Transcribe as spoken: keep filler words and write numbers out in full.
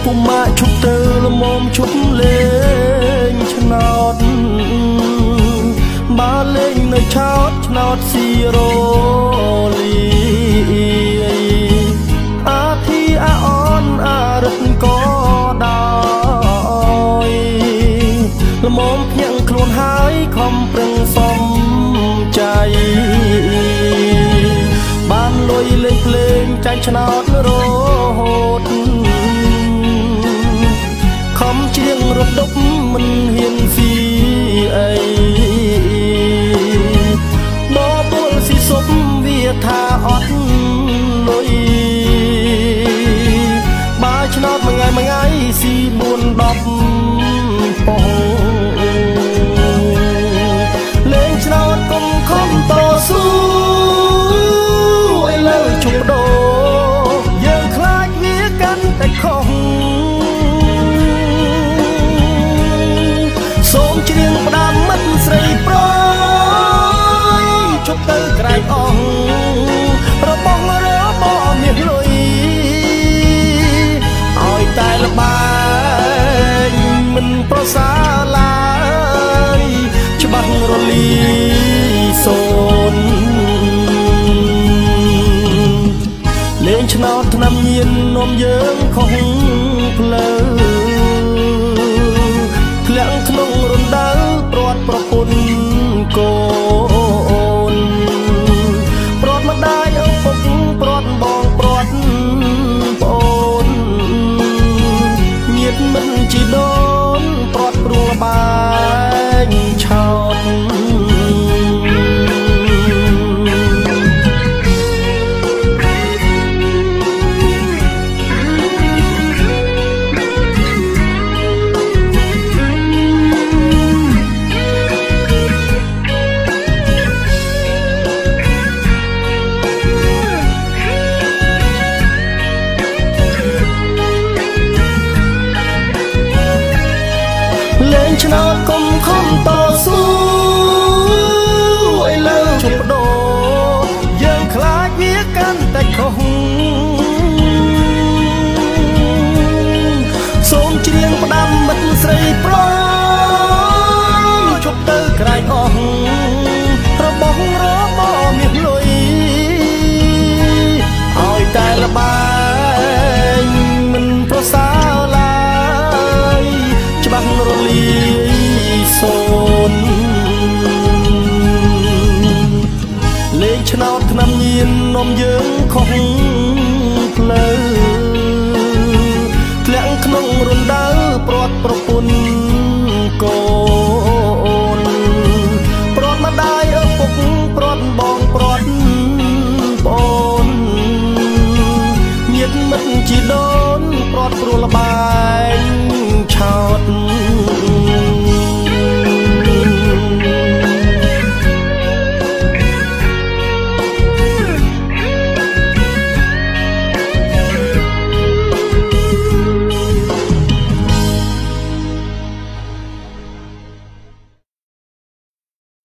ពុំម៉ាក់ឈប់ទៅលមមឈប់លេងឆ្នោតបើលេងនៅឆោតឆ្នោតស៊ីរ៉ូលីអាធីអាអនអារិតក៏ដោយលមមភ្ញាក់ខ្លួនហើយខំប្រឹងសំใจបានលុយលេងភ្លេងចាញ់ឆ្នោតរហូតខំច្រៀងរត់ដប់មិនហ៊ានស៊ីអីបបួលស៊ីសុបវាថាអត់លុយបើឆ្នោតមួយថ្ងៃមួយថ្ងៃស៊ីបួនដប់ប៉ុងលេងឆ្នោតកុំខំតស៊ូឲ្យលើជុំដោយើងខ្លាចវាកាន់តែខុសសូមច្រៀងផ្ដាំមិត្តស្រីប្រុសជប់ទៅក្រែងអស់របស់របស់មានលុយឲ្យតែល្បែងមិនប្រសើរឡើយច្បាស់រលីសូនលេងឆ្នោតឆ្នាំញៀននំយើងខុសផ្លូវធ្លាក់ក្នុងរណ្ដៅព្រាត់ប្រពន្ធកូនព្រាត់ម្ដាយឪពុកព្រាត់បងព្រាត់ប្អូនញាតិមិនជីដូនព្រាត់ព្រួលបែងឆោតលេងឆ្នោតកុំខំតស៊ូឲ្យលើជប់ដោយើងខ្លាចវាកាន់តែខុសសូមច្រៀងផ្ដាំមិត្តស្រីប្រុសជប់ទៅក្រែងអស់របស់របស់មានលុយឲ្យតែល្បែងមិនប្រសើរឡើយច្បាស់រលីសូនលេងឆ្នោតឆ្នាំញៀននំយើងខុស